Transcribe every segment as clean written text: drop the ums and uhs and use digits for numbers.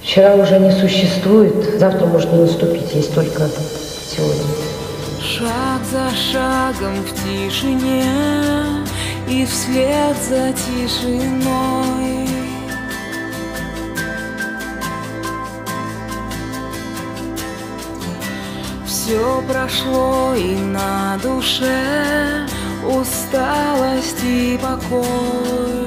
Вчера уже не существует, завтра может не наступить, есть только сегодня. Шаг за шагом в тишине и вслед за тишиной. Все прошло, и на душе усталость и покой.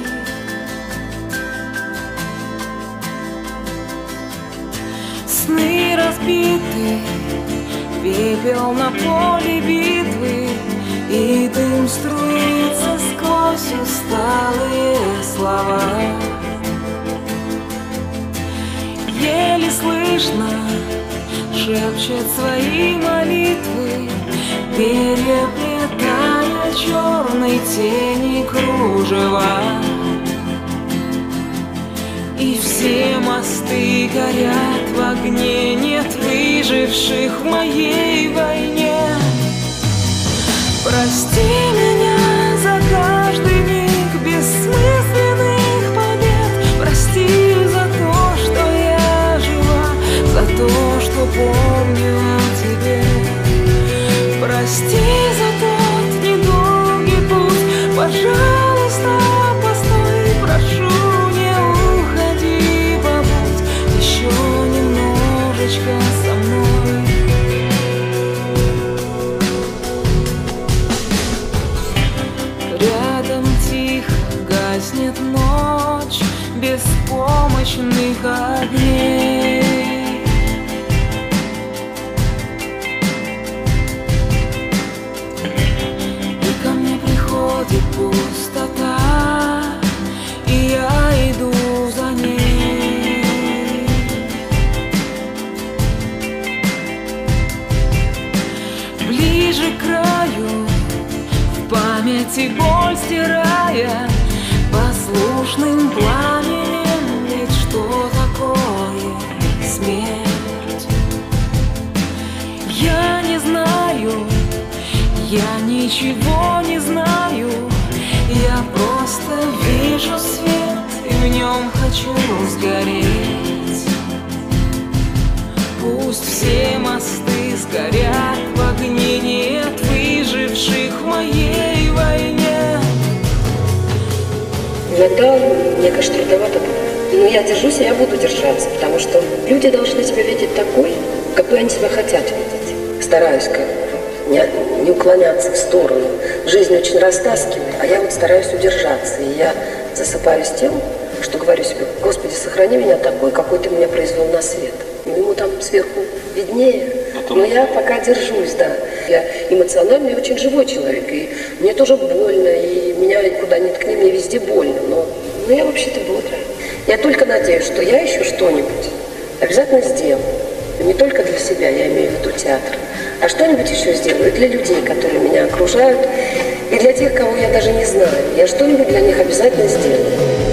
Сны разбиты, пепел на поле битвы, и дым струится сквозь усталые слова. Еле слышно шепчет свои молитвы, переплетая черной тени кружева. И все мосты горят в огне, нет выживших в моей войне. Прости меня за каждый миг бессмысленных побед. Прости за то, что я жива, за то, что помню о тебе. Прости за тот недолгий путь, пожалуйста, постой, прошу. Со мной. Рядом тихо гаснет ночь беспомощных огней. И ко мне приходит пустота, и я иду за ней. Ближе к краю, в памяти боль стирая, послушным пламенем, ведь что такое смерть? Я не знаю, я ничего не знаю, я просто вижу свет и в нем хочу сгореть. Пусть все мосты сгорят в огне, нет выживших в моей войне. Иногда, мне кажется, трудновато было. Но я держусь, и я буду держаться, потому что люди должны тебя видеть такой, какой они себя хотят видеть. Стараюсь как не уклоняться в сторону. Жизнь очень растаскивает, а я вот стараюсь удержаться. И я засыпаюсь тем, что говорю себе: Господи, сохрани меня такой, какой ты меня произвел на свет. Ему там сверху виднее, но я пока держусь, да. Я эмоциональный, очень живой человек, и мне тоже больно, и меня куда ни ткни, мне везде больно, но я вообще-то бодрая. Я только надеюсь, что я еще что-нибудь обязательно сделаю. Не только для себя, я имею в виду театр, а что-нибудь еще сделаю для людей, которые меня окружают, и для тех, кого я даже не знаю. Я что-нибудь для них обязательно сделаю.